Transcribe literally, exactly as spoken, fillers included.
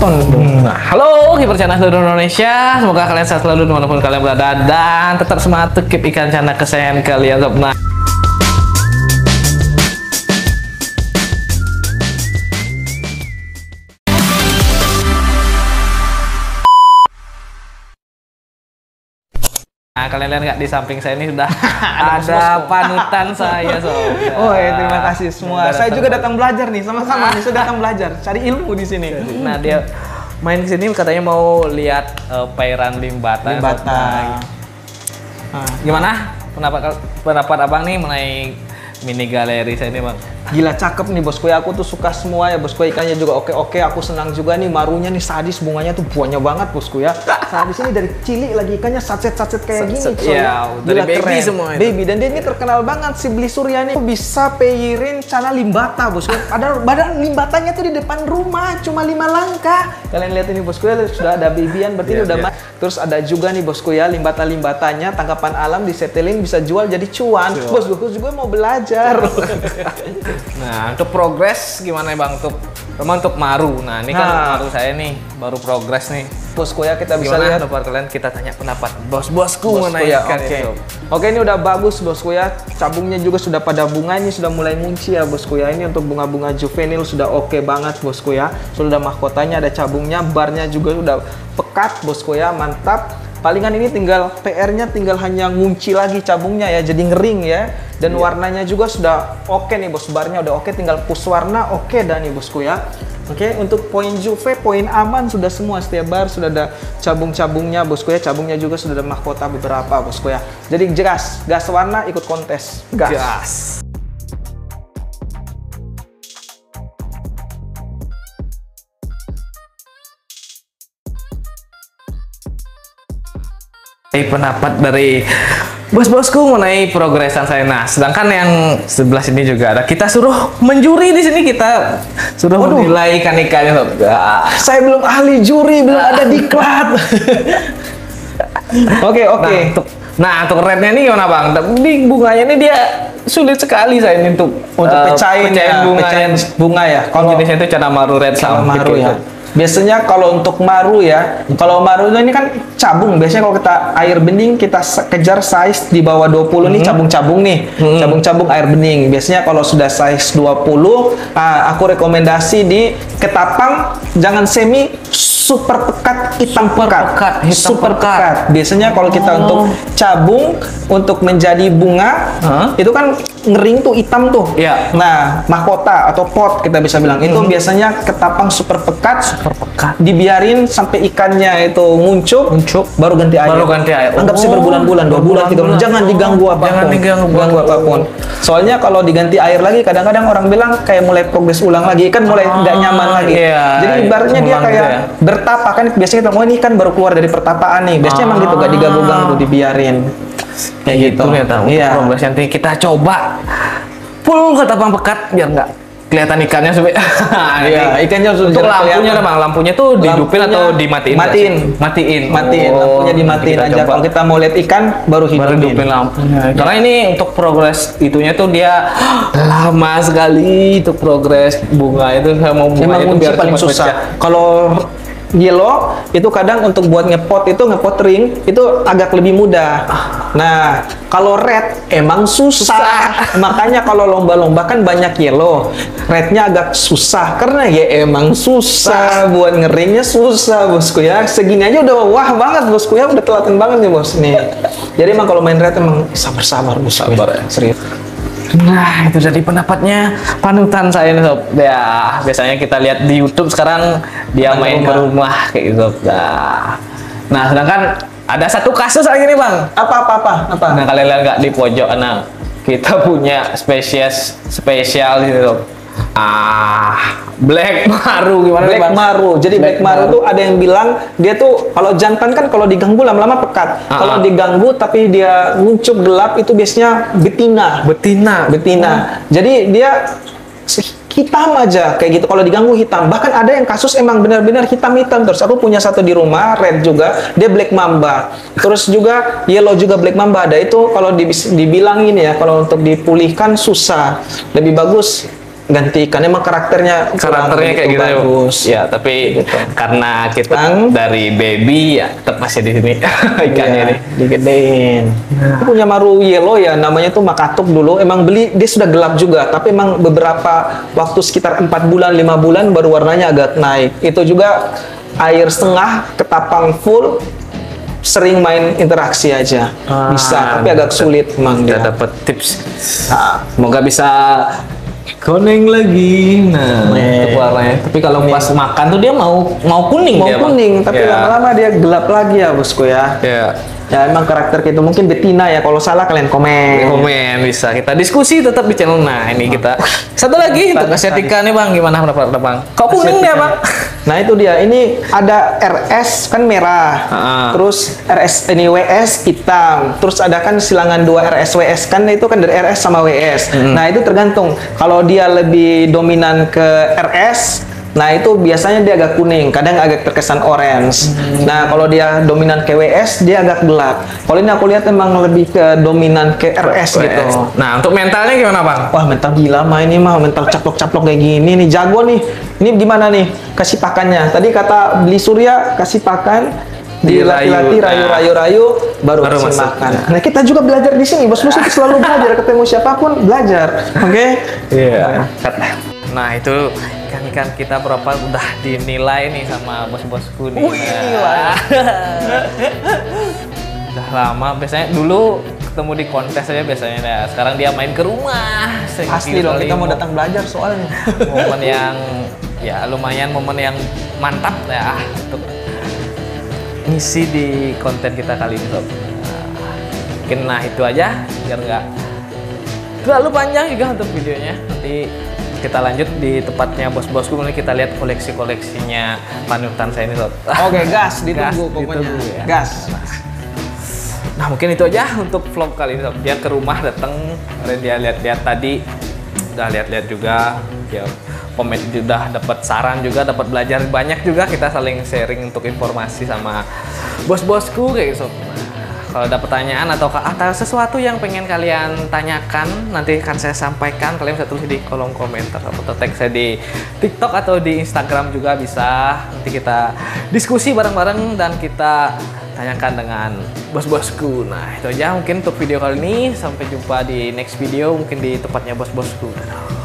nonton. Nah, halo kiper Cana seluruh Indonesia, semoga kalian sehat selalu dimanapun kalian berada dan tetap semangat to keep ikan Cana kesayangan kalian sob. Nah, Nah, kalian lihat nggak di samping saya ini sudah ada panutan saya sob. Oh ya, terima kasih semua. Sudah Saya datang juga datang belajar nih, sama-sama nih, sudah datang belajar, cari ilmu di sini. Nah, dia main ke sini katanya mau lihat uh, perairan Limbata. Limbata. Nah, gimana pendapat pendapat abang nih mengenai mini galeri saya ini bang? Gila cakep nih bosku ya, aku tuh suka semua ya bosku, ikannya juga oke-oke, aku senang juga nih, marunya nih sadis, bunganya tuh banyak banget bosku ya. Sadis ini dari cilik lagi ikannya sacet-sacet kayak gini. Iya, dari baby keren. semua itu. Baby, dan dia ini terkenal banget si Bli Surya nih, bisa peirin Cana Limbata bosku. Padahal badan Limbatanya tuh di depan rumah, cuma lima langkah. Kalian lihat ini bosku ya, sudah ada babyan, berarti yeah, ini udah yeah. Terus ada juga nih bosku ya, limbata-limbatanya, tangkapan alam disetelin bisa jual jadi cuan. Cuan. Bos, bosku juga mau belajar. Nah, untuk progres gimana ya bang? Untuk memang untuk maru. Nah, ini kan Nah. maru saya nih baru progres nih. Bosku ya, kita bisa Gimana lihat pendapat kalian? Kita tanya pendapat bos-bosku bosku mengenai ya. ikan Oke, itu. oke ini udah bagus bosku ya. Cabungnya juga sudah pada bunga, ini sudah mulai munci ya bosku ya. Ini untuk bunga-bunga juvenil sudah oke banget bosku ya. Sudah mahkotanya, ada cabungnya, barnya juga sudah pekat bosku ya, mantap. Palingan ini tinggal P R-nya tinggal hanya ngunci lagi cabungnya ya, jadi ngering ya. Dan Iya. warnanya juga sudah oke nih bos, barnya udah oke, tinggal push warna oke dah nih bosku ya. Oke, untuk poin juve, poin aman sudah semua, setiap bar sudah ada cabung-cabungnya bosku ya. Cabungnya juga sudah ada mahkota beberapa bosku ya. Jadi gas, gas warna ikut kontes. Gas. Gas. Ini pendapat dari bos-bosku mengenai progresan saya. Nah, sedangkan yang sebelah sini juga ada. Kita suruh menjuri di sini, kita suruh Waduh. menilai ikan-ikannya. sob. Ah. Saya belum ahli juri, belum ada diklat. Oke, oke. Nah, untuk nah untuk rednya ini gimana bang? Tapi bunganya ini dia sulit sekali saya ini untuk Untuk eh, pecahin, ya, bunga pecahin yang bunga ya. kalau jenisnya itu Cana Maru Red Kalau sama maru ya. Biasanya kalau untuk maru ya, kalau maru ini kan cabung. Biasanya kalau kita air bening kita se- kejar size di bawah dua puluh nih, cabung-cabung nih. Hmm. Cabung-cabung air bening. Biasanya kalau sudah size dua puluh, ah, aku rekomendasi di ketapang jangan semi, super pekat, hitam Super pekat. pekat, hitam super pekat. pekat. Biasanya kalau kita Oh. untuk cabung untuk menjadi bunga, Hah? itu kan ngering tuh, hitam tuh. Iya. Nah, mahkota atau pot kita bisa bilang itu biasanya ketapang super pekat, Super pekat. dibiarin sampai ikannya itu muncul, Muncul. baru ganti air. Baru ganti air. Anggap sih Oh, berbulan-bulan, dua bulan, tiga bulan. berbulan-bulan. Jangan Oh, diganggu apapun. jangan diganggu Ganggu apapun. Soalnya kalau diganti air lagi, kadang-kadang orang bilang kayak mulai progres ulang lagi, kan mulai Ah, nggak nyaman lagi. iya, Jadi iya, ibaratnya dia ngulang kayak gitu ya. bertapa kan. Biasanya kita mau ini kan baru keluar dari pertapaan nih. Biasanya emang gitu, nggak diganggu-ganggu, dibiarin. Kayak gitu ya tahu. Iya. Progres nanti kita coba full ketapang pekat biar nggak kelihatan ikannya sampai. Iya, ikannya sudah Untuk jelas lampunya kelihatan. ada bang, lampunya tuh dihidupin Lampunya atau dimatiin? nggak matiin. sih? Matiin. Matiin, Oh, lampunya dimatiin kita aja. coba. Kalau kita mau lihat ikan, baru hidupin. Baru hidupin lampunya. Karena ini untuk progres itunya tuh dia lama sekali untuk progres bunga itu. Saya mau bunga Emang itu kunci biar paling cepat susah. pecah. Kalau yellow itu kadang untuk buat ngepot itu, ngepot ring itu agak lebih mudah. Nah, kalau red emang susah. Makanya kalau lomba-lomba kan banyak yellow. Rednya agak susah karena ya emang susah, buat ngeringnya susah bosku ya. Segini aja udah wah banget bosku ya, udah telaten banget nih bos nih. Jadi emang kalau main red emang sabar-sabar bosku. Sabar ya. Serius. Nah, itu jadi pendapatnya panutan saya nih, sob. Ya, biasanya kita lihat di YouTube sekarang dia main ke rumah kayak gitu. Nah, nah sedangkan ada satu kasus lagi nih, Bang. Apa apa apa apa? Nah, kalian lihat nggak di pojok? Nah, kita punya spesies spesial gitu, sob. Ah, Black Maru gimana nih, Black Bang? Maru. Jadi Black, Black Maru Maru. tuh ada yang bilang dia tuh kalau jantan kan kalau diganggu lama-lama pekat. Ah, Kalau ah. diganggu tapi dia nguncup gelap itu biasanya betina. Betina. Betina. Jadi dia hitam aja kayak gitu. Kalau diganggu hitam. Bahkan ada yang kasus emang benar-benar hitam-hitam. Terus aku punya satu di rumah, red juga, dia Black Mamba. Terus juga yellow juga Black Mamba ada. Itu kalau dibis- dibilang ini ya, kalau untuk dipulihkan susah. Lebih bagus ganti ikan. Emang karakternya Karakternya kayak gitu bagus. ya, tapi Gitu. karena kita Bang. dari baby ya tetap masih di sini ikannya Iya, nih. digedein. Aku punya maru yellow ya, namanya tuh makatuk dulu. Emang beli dia sudah gelap juga, tapi emang beberapa waktu sekitar empat bulan lima bulan baru warnanya agak naik. Itu juga air setengah, ketapang full, sering main interaksi aja. Ah, Bisa, tapi agak sulit emang Udah dia. dapat tips. Nah, Semoga bisa kuning lagi. Nah, Nih. itu warnanya. Tapi kalau pas makan tuh dia mau mau kuning mau dia, Bang. kuning, tapi Ya. lama-lama dia gelap lagi ya bosku ya. Ya. Ya emang karakter itu mungkin betina ya. Kalau salah kalian komen. Komen bisa kita diskusi tetap di channel. Nah ini kita satu lagi untuk Asiatica nih Bang, gimana pendapat Bang? Kok kuning dia Bang? Nah itu dia, ini ada R S kan merah, Ah. terus R S ini W S hitam, terus ada kan silangan dua R S W S kan itu kan dari R S sama W S. Nah itu tergantung, kalau dia lebih dominan ke R S, nah itu biasanya dia agak kuning, kadang agak terkesan orange. Nah kalau dia dominan ke W S dia agak gelap. Kalau ini aku lihat emang lebih ke dominan ke R S gitu. Nah untuk mentalnya gimana Bang? Wah mental gila mah ini mah, mental caplok-caplok kayak gini nih, jago nih. Ini gimana nih kasih pakannya? Tadi kata beli surya kasih pakan, dilatih-latih, Dirayu. rayu-rayu, baru, Baru kasih masuk. makan. Nah kita juga belajar di sini, bos-bos itu selalu belajar, ketemu siapapun belajar, oke? Iya. Nah itu ikan-ikan kita berapa udah dinilai nih sama bos-bosku nih. Wih, Nah. Udah lama, biasanya dulu ketemu di kontes aja biasanya. Nah, sekarang dia main ke rumah. Pasti dong, kita mau datang belajar soalnya. Momen yang ya lumayan, momen yang mantap ya untuk ngisi di konten kita kali ini Sob. Nah, mungkin nah itu aja biar nggak terlalu panjang juga untuk videonya. Nanti kita lanjut di tempatnya bos-bosku, nanti kita lihat koleksi-koleksinya panutan saya ini Sob. Oke, gas, ditunggu Gas, pokoknya. ditunggu ya. Gas. Nah mungkin itu aja untuk vlog kali ini Sob. Dia ke rumah datang, dia lihat-lihat tadi, udah lihat-lihat juga, dia komen udah dapat saran juga, dapat belajar banyak juga, kita saling sharing untuk informasi sama bos-bosku kayak gitu Sob. Nah, kalau ada pertanyaan atau atau sesuatu yang pengen kalian tanyakan, nanti akan saya sampaikan, kalian bisa tulis di kolom komentar atau tag saya di TikTok atau di Instagram juga bisa. Nanti kita diskusi bareng-bareng dan kita tanyakan dengan bos-bosku. Nah itu aja mungkin untuk video kali ini, sampai jumpa di next video mungkin di tempatnya bos-bosku.